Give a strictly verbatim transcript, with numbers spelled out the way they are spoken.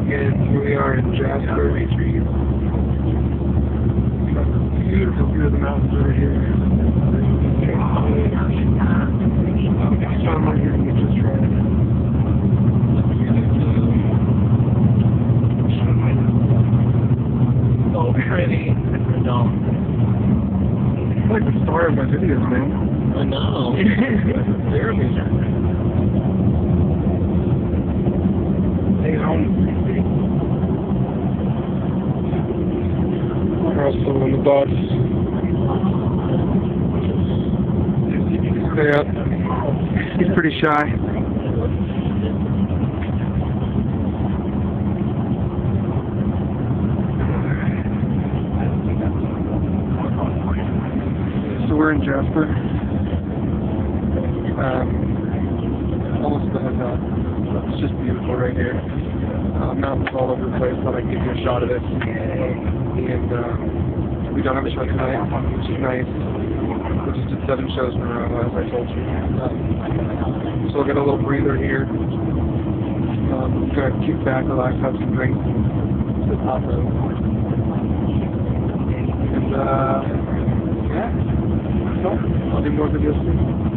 And here we are in Jasper. Beautiful view of the mountains over here. Next time we're here, we just try it. So pretty. No. I like the star of my videos, man. I know. Jeremy. Stay home. We're also on the bus. Stay up. He's pretty shy. So we're in Jasper. Um, almost to the hotel. It's just beautiful right here. Uh, mountains all over the place. Thought I'd give you a shot of this. And uh, we don't have a show tonight, which is nice. We just did seven shows in a row, as I told you. Um, so we'll get a little breather here. Um, gonna kick back, relax, have some drinks, and sit hot road. And uh, yeah, so I'll do more videos soon.